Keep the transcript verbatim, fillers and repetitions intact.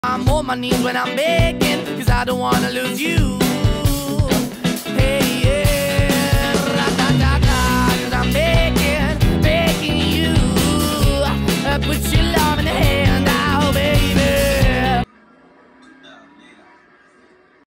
I'm on my knees when I'm begging, cause I don't wanna lose you.